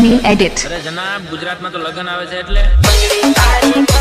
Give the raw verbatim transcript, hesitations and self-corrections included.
Sunil Edit. અરે જનાબ ગુજરાતમાં તો લગન આવે છે એટલે